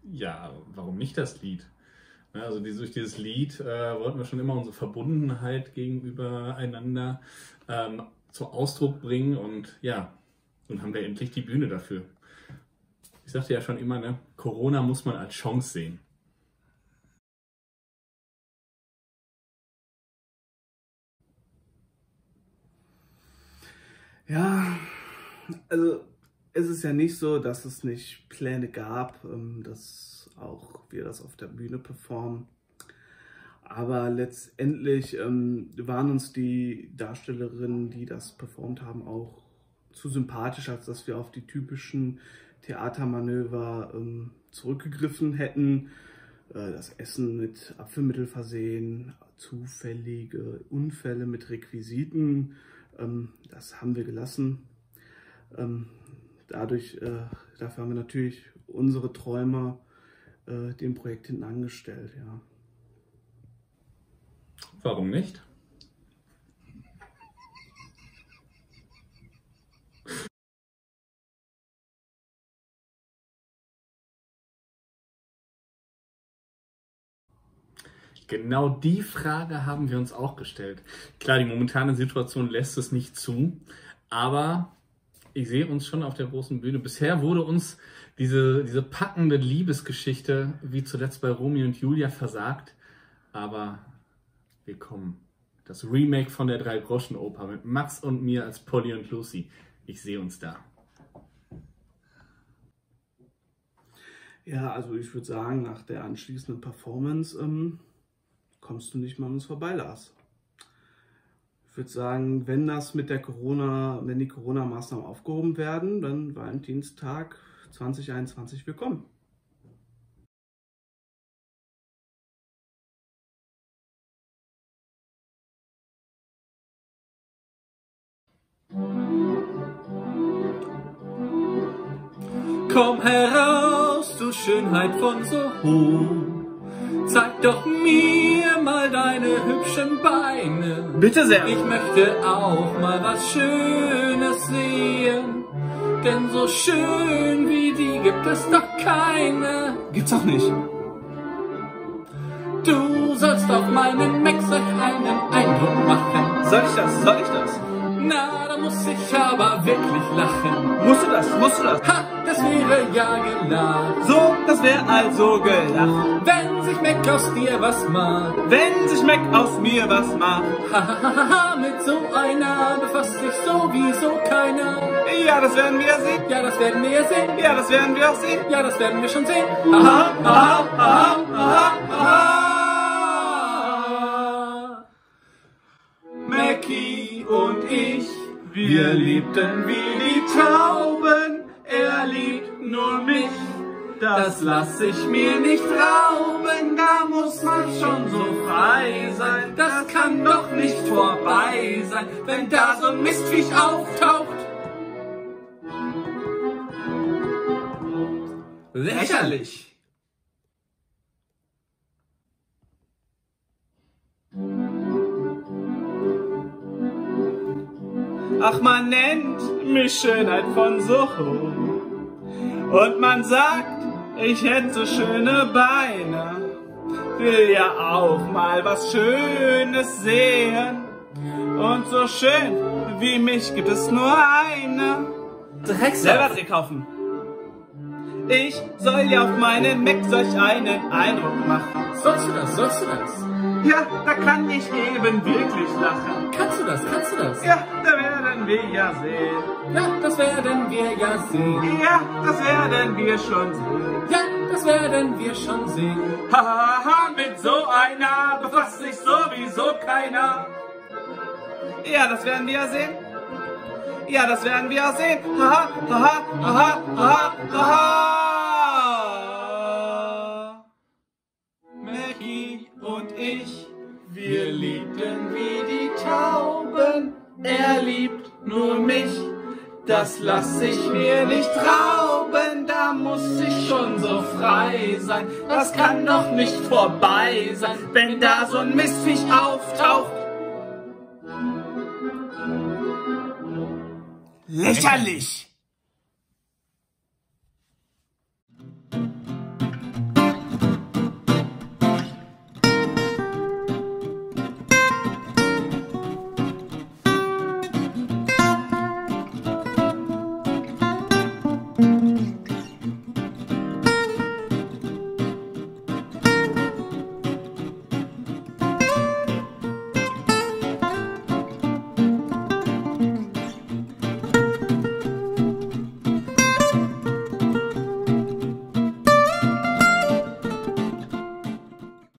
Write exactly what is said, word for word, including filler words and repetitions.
Ja, warum nicht das Lied? Ja, also die, durch dieses Lied äh, wollten wir schon immer unsere Verbundenheit gegenüber einander ähm, zum Ausdruck bringen und ja, nun haben wir endlich die Bühne dafür. Ich sagte ja schon immer, ne, Corona muss man als Chance sehen. Ja, also es ist ja nicht so, dass es nicht Pläne gab, ähm, dass auch wir das auf der Bühne performen. Aber letztendlich ähm, waren uns die Darstellerinnen, die das performt haben, auch zu sympathisch, als dass wir auf die typischen Theatermanöver ähm, zurückgegriffen hätten. Äh, das Essen mit Abführmittel versehen, zufällige Unfälle mit Requisiten, ähm, das haben wir gelassen. Ähm, dadurch, äh, dafür haben wir natürlich unsere Träume äh, dem Projekt hinten angestellt, ja. Warum nicht? Genau die Frage haben wir uns auch gestellt. Klar, die momentane Situation lässt es nicht zu, aber ich sehe uns schon auf der großen Bühne. Bisher wurde uns diese, diese packende Liebesgeschichte, wie zuletzt bei Romeo und Julia, versagt, aber wir kommen. Das Remake von der Drei-Groschen-Oper mit Max und mir als Polly und Lucy. Ich sehe uns da. Ja, also ich würde sagen, nach der anschließenden Performance ähm, kommst du nicht mal an uns vorbei, Lars. Ich würde sagen, wenn das mit der Corona, wenn die Corona-Maßnahmen aufgehoben werden, dann Valentinstag zwanzig einundzwanzig willkommen. Komm heraus, du Schönheit von Soho, zeig doch mir mal deine hübschen Beine. Bitte sehr. Ich möchte auch mal was Schönes sehen, denn so schön wie die gibt es doch keine. Gibt's auch nicht. Du sollst auf meinen Mexer einen Eindruck machen. Soll ich das? Soll ich das? Na, da muss ich aber wirklich lachen. Musst du das? Musst du das? Ha, das wäre ja gelacht. So, das wäre also gelacht. Wenn sich Mac aus dir was macht. Wenn sich Mac aus mir was macht. Hahaha, mit so einer befasst sich sowieso keiner. Ja, das werden wir sehen. Ja, das werden wir sehen. Ja, das werden wir auch sehen. Ja, das werden wir schon sehen. Aha, aha, aha, aha, aha. Mackie und ich, wir liebten wie die Tauben. Er liebt nur mich, das lass ich mir nicht rauben. Da muss man schon so frei sein, das kann doch nicht vorbei sein, wenn da so ein Mistviech auftaucht. Lächerlich. Ach, man nennt mich Schönheit von Soho. Und man sagt, ich hätte so schöne Beine. Will ja auch mal was Schönes sehen. Und so schön wie mich gibt es nur eine. Drecksau. Selber Dreh kaufen. Ich soll ja auf meinen Mac solch einen Eindruck machen. Sollst du das? Sollst du das? Ja, da kann ich eben wirklich lachen. Kannst du das? Kannst du das? Ja, da werden wir ja sehen. Ja, das werden wir ja sehen. Ja, das werden wir schon sehen. Ja, das werden wir schon sehen. Hahaha, mit so einer befasst sich sowieso keiner. Ja, das werden wir ja sehen. Ja, das werden wir ja sehen. Haha, haha, haha, haha, haha. Mackie und ich, Wir liebten wie die Tauben. Er liebt nur mich, das lass ich mir nicht rauben. Da muss ich schon so frei sein, das kann doch nicht vorbei sein, wenn da so ein Mistviech auftaucht. lächerlich.